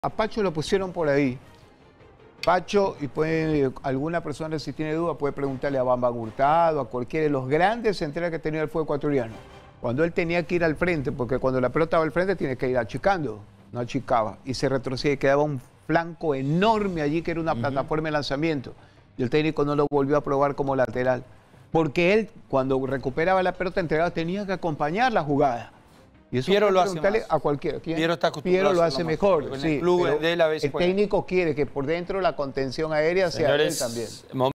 A Pacho lo pusieron por ahí. Pacho, y puede, alguna persona si tiene duda puede preguntarle a Bamba Hurtado, a cualquiera de los grandes centrales que tenía el fútbol ecuatoriano. Cuando él tenía que ir al frente, porque cuando la pelota va al frente tiene que ir achicando, no achicaba, y se retrocedía, quedaba un flanco enorme allí que era una plataforma de lanzamiento, y el técnico no lo volvió a probar como lateral, porque él cuando recuperaba la pelota entregada tenía que acompañar la jugada. Y eso Piero lo hace más. a cualquiera. ¿Quién? Piero está acostumbrado Piero lo a hace hacerlo mejor. mejor. En Sí, el club de él a veces el técnico quiere que por dentro la contención aérea sea él también.